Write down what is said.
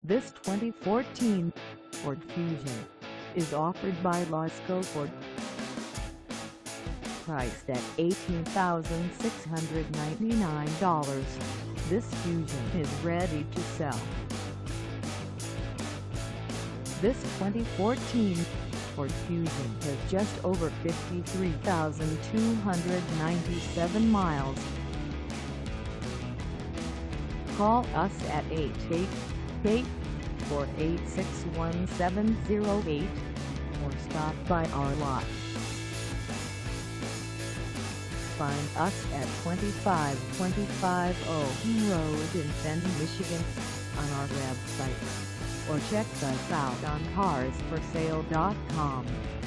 This 2014 Ford Fusion is offered by LASCO Ford. Priced at $18,699, this Fusion is ready to sell. This 2014 Ford Fusion has just over 53,297 miles. Call us at 888-486-1708 or stop by our lot. Find us at 2525 OWEN Road in Fenton, Michigan on our website, or check us out on carsforsale.com.